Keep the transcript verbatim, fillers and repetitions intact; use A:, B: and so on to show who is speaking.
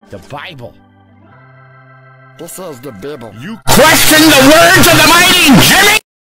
A: The Bible.
B: This is the Bible.
A: You question the words of the mighty Jimmy?